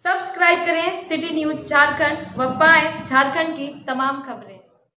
Subscribe करें city news Jharkhand व पाएं झारखंड की तमाम खबरें।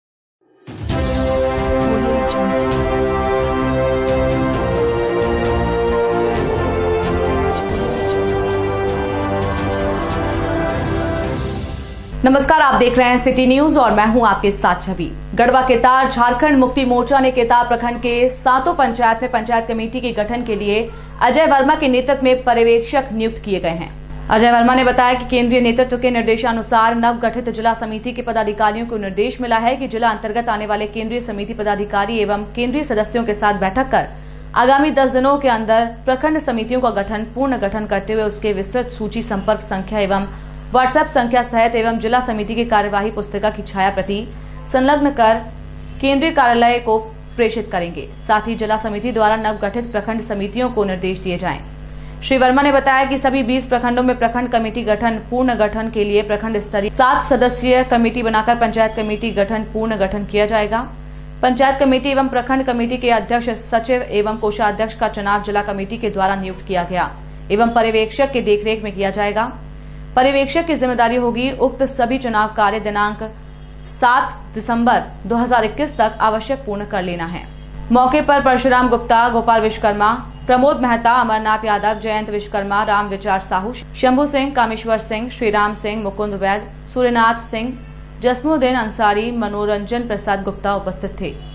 नमस्कार, आप देख रहे हैं सिटी न्यूज और मैं हूं आपके साथ छवि। गढ़वा केतार झारखंड मुक्ति मोर्चा ने केतार प्रखंड के 7 पंचायत में पंचायत कमेटी के गठन के लिए अजय वर्मा के नेतृत्व में पर्यवेक्षक नियुक्त किए गए हैं। अजय वर्मा ने बताया कि केंद्रीय नेतृत्व के निर्देशानुसार नवगठित जिला समिति के पदाधिकारियों को निर्देश मिला है कि जिला अंतर्गत आने वाले केंद्रीय समिति पदाधिकारी एवं केंद्रीय सदस्यों के साथ बैठक कर आगामी 10 दिनों के अंदर प्रखंड समितियों का गठन पूर्ण गठन करते हुए उसके विस्तृत सूची, संपर्क संख्या एवं व्हाट्सएप संख्या सहित एवं जिला समिति की कार्यवाही पुस्तिका की छाया प्रति संलग्न कर केंद्रीय कार्यालय को प्रेषित करेंगे। साथ ही जिला समिति द्वारा नवगठित प्रखंड समितियों को निर्देश दिए जाएं। श्री वर्मा ने बताया कि सभी 20 प्रखंडों में प्रखंड कमेटी गठन पूर्ण गठन के लिए प्रखंड स्तरीय 7 सदस्यीय कमेटी बनाकर पंचायत कमेटी गठन पूर्ण गठन किया जाएगा। पंचायत कमेटी एवं प्रखंड कमेटी के अध्यक्ष, सचिव एवं कोषाध्यक्ष का चुनाव जिला कमेटी के द्वारा नियुक्त किया गया एवं पर्यवेक्षक के देखरेख में किया जाएगा। पर्यवेक्षक की जिम्मेदारी होगी उक्त सभी चुनाव कार्य दिनांक 7 दिसंबर 2021 तक आवश्यक पूर्ण कर लेना है। मौके पर परशुराम गुप्ता, गोपाल विश्वकर्मा, प्रमोद मेहता, अमरनाथ यादव, जयंत विश्वकर्मा, राम विचार साहू, शंभू सिंह, कामेश्वर सिंह, श्रीराम सिंह, मुकुंद वैद, सूर्यनाथ सिंह, जसमुद्दीन अंसारी, मनोरंजन प्रसाद गुप्ता उपस्थित थे।